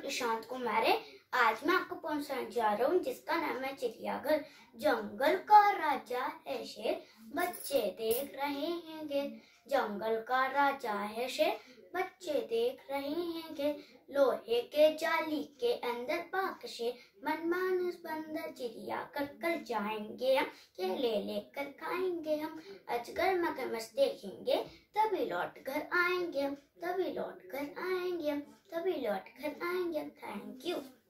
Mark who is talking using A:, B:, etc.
A: ईशांत कुमार है। आज मैं आपको पहुंचाने जा रहा हूँ जिसका नाम है चिड़िया घर। जंगल का राजा है शेर, बच्चे देख रहे हैं गे। जंगल का राजा है शेर, बच्चे देख रहे हैं गे। लोहे के जाली के अंदर पाक शेर, मनमानुस बंदर चिड़िया घर कल जाएंगे हम। केले लेकर खाएंगे हम, अजगर मगरमच्छ देखेंगे, तभी लौट कर आएंगे हम, तभी लौट कर आएंगे हम, तभी लौट कर आएंगे हम। Thank you.